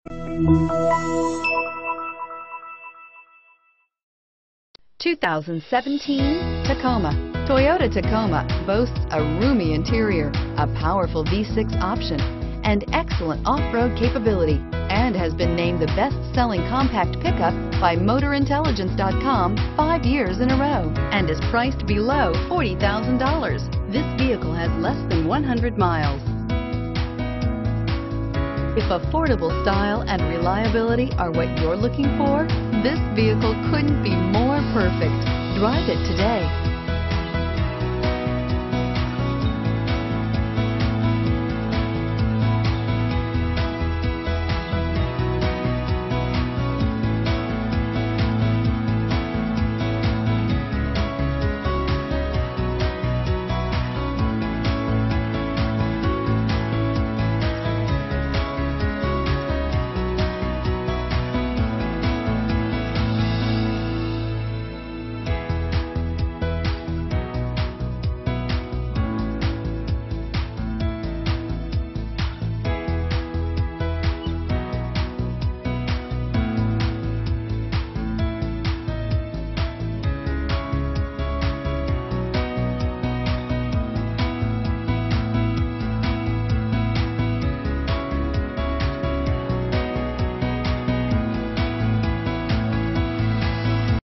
2017 Tacoma. Toyota Tacoma boasts a roomy interior, a powerful V6 option, and excellent off-road capability, and has been named the best-selling compact pickup by MotorIntelligence.com 5 years in a row, and is priced below $40,000. This vehicle has less than 100 miles. If affordable style and reliability are what you're looking for, this vehicle couldn't be more perfect. Drive it today.